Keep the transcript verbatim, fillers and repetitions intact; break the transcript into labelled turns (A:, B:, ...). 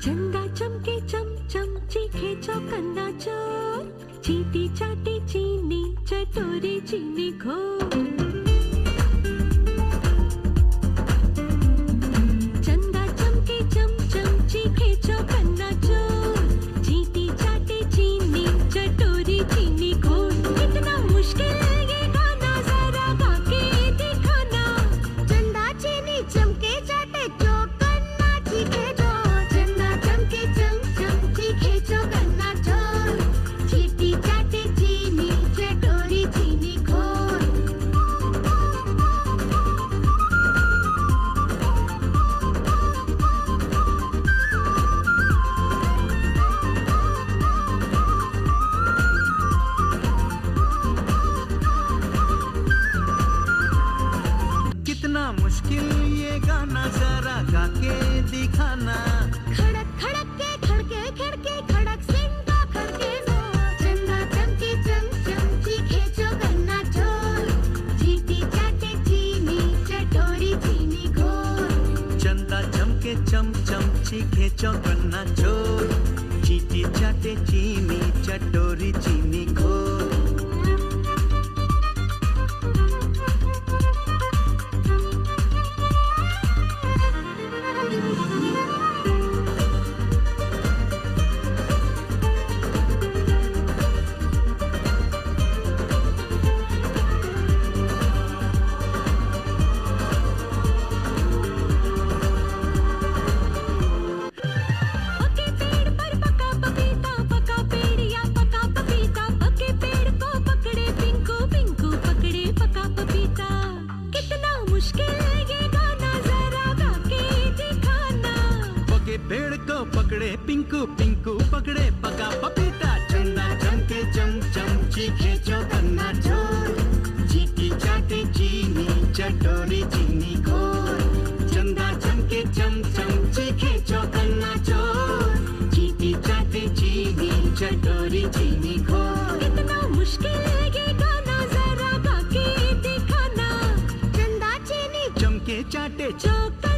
A: चंदा चमके चम चम चीखे चौकन्ना चोर, चीटी चाटी चीनी चटोरी चीनी घोर। चंदा चमके चम चम चीखे चौकन्ना चोर, चीटी चाटी चीनी चटोरी चीनी घोर। कितना मुश्किल ये गाना जरा गा के दिखाना।
B: चंदा चीनी चमके चाटे चौकन्ना चीखे चोर, चंदा चमके चम चम चीखे चौकन्ना चोर, चीटी चाटे चीनी चटोरी चीनी घोर।
C: कितना मुश्किल ये गाना जरा गा के दिखाना।
B: खड़क खड़क के खड़के खड़के खड़क सिंह का खड़के जोर, चंदा चमके चम चम चीखे चौकन्ना चोर, चीटी चाटे चीनी चटोरी चीनी घोर।
C: चंदा चमके चम चम चीखे चौकन्ना चोर, चीटी चाटे चीनी चटोरी चीनी घोर।
A: पके पेड़ पर पका पपीता, पका पेड़ या पका पपीता, पके पेड़ को पकड़े पिंकू, पिंकू पकड़े पका पपीता। कितना मुश्किल ये गाना जरा गा के दिखाना।
C: पके पेड़ को पकड़े पिंकू, पिंकू पकड़े पका पपीता। चंदा चमके चम चम चीखे चौकन्ना चोर, चीटी चाटे चीनी चटोरी चीनी घोर। चंदा चमके चम चम चीखे चौकन्ना चोर, चीटी चाटे चीनी चटोरी चीनी घोर।
A: कितना मुश्किल ये गाना जरा गा के दिखाना।
B: चंदा चीनी
C: चमके चाटे
A: चौका